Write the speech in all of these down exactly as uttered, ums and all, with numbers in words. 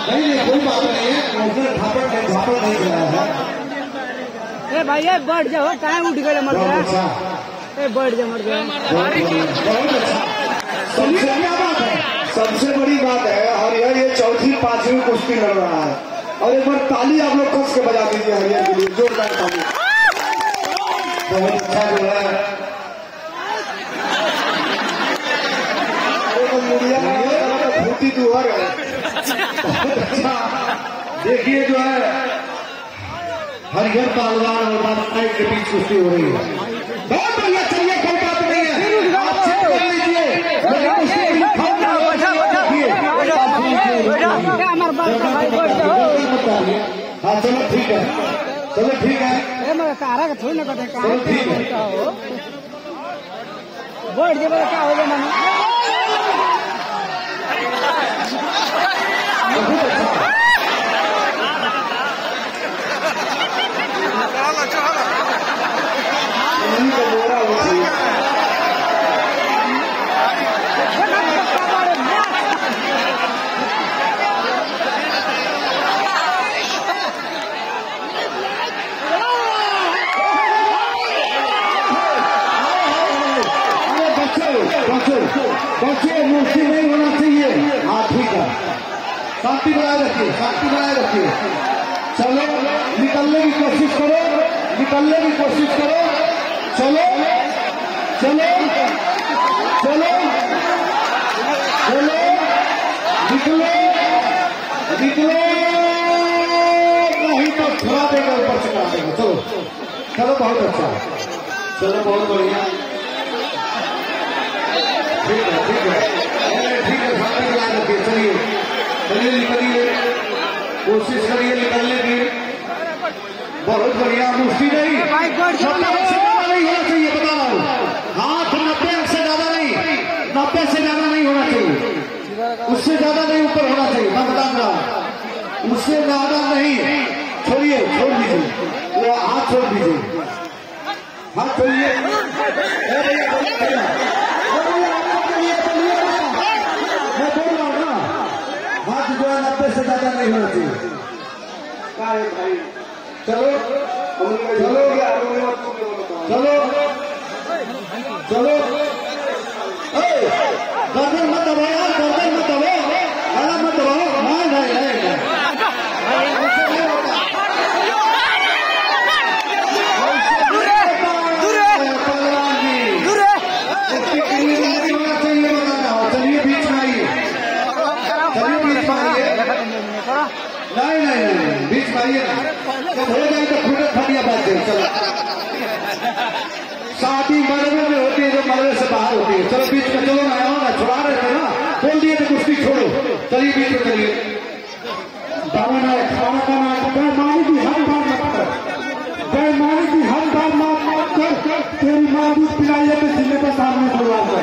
नहीं नहीं कोई बात नहीं है, उसने झापड़ नहीं झापड़ नहीं कराया है। ए भाई ये बढ़ जाओ, टाइम उठ गए मर गया। ए बढ़ जा मर गया। सबसे क्या बात है, सबसे बड़ी बात है हरिहर ये चौथी पांचवी कुश्ती लड़ रहा है और एक बार ताली आप लोग कस के बजा दीजिए हरिहर के लिए, जोरदार ताली। बहुत अच्छा जो है मीडिया फूटी दुहर है। अच्छा देखिए जो है हरिहर पहलवान और बादशाह के बीच कुश्ती हो रही है। बहुत बढ़िया, चलिए कोई बात नहीं है, आप चेक कर लीजिए। हाँ चलो ठीक है, चलो ठीक है। कारा का थोड़ी ना करते चलो ठीक है, बढ़ जाए क्या हो गया मैंने। बच्चे मूर्ति नहीं होना चाहिए। हाँ ठीक है, शांति बनाए रखिए, शांति बनाए रखिए। चलो निकलने की कोशिश करो, निकलने की कोशिश करो। चलो चलो चलो चलो निकलो निकलो, नहीं तो थोड़ा देगा ऊपर से करा देगा। चलो चलो बहुत अच्छा, चलो बहुत बढ़िया, ठीक है ठीक है ठीक है, शांति बनाए रखिए। चलिए चलिए निकलिए, कोशिश करिए निकलने की। बहुत बढ़िया, मुश्किल नहीं, नब्बे से ज्यादा नहीं होना चाहिए, बताओ। हाथ नब्बे से ज्यादा नहीं, नब्बे से ज्यादा नहीं होना चाहिए, उससे ज्यादा नहीं ऊपर होना चाहिए। मैं बता रहा हूँ, उससे ज्यादा नहीं। छोड़िए, छोड़ दीजिए, वो हाथ छोड़ दीजिए, हाथ छोड़िए। मैं बोल रहा हूँ ना, हाथ जो है नब्बे से ज्यादा नहीं होना चाहिए। चलो चलो चलो चलो, गर्दन मत दबाओ यार, गर्दन मत दबाओ, गला मत दबाओ। नहीं नहीं नहीं चलिए बीच में आइए, चलिए बीच में आइए। नहीं नहीं नहीं बीच में आइए, जब हो जाए तो खुद फटिया बात दे। चलो शादी मरवे में होती है, जो मरवे से बाहर होती है। चलो बीच में, चलो ना ना छुड़ा रहे थे ना, बोल दिए तो कुश्ती छोड़ो। चलिए बीच में चलिए। दामन है खाना खाना, जय मानी की हर बार मत कर, जय मानी की हर बार मत कर, तेरी माँ दूध पिलाइए तो जिले के सामने खुलवा कर।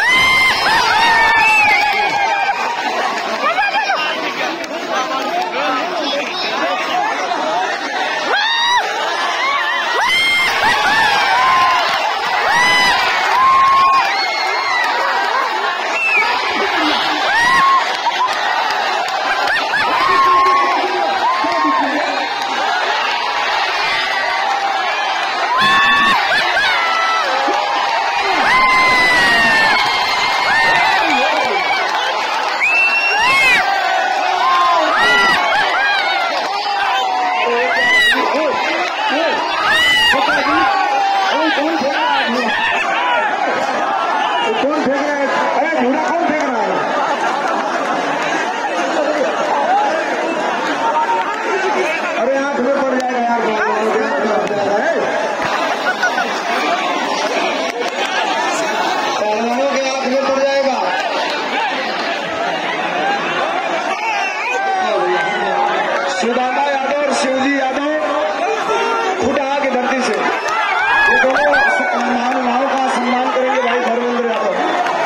सुदामा यादव और शिवजी यादव खुटा की धरती से ये दोनों महानुभावों का सम्मान करेंगे। भाई धर्मेंद्र यादव,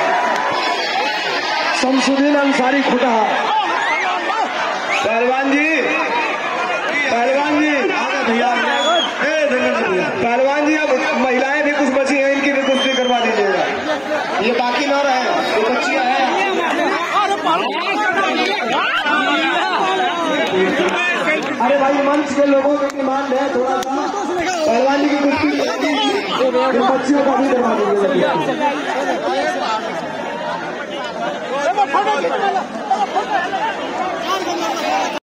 शमसुद्दीन अंसारी खुटा, पहलवान जी, पहलवान जी भैया, पहलवान जी अब महिलाएं भी कुछ बची हैं, इनकी भी कुश्ती करवा दीजिएगा। ये बाकी न रहे, ये बच्चियां हैं। अरे भाई मंच के लोगों की डिमांड है थोड़ा सा पहलवानी की कुश्ती बच्चियों का भी करवा दीजिए।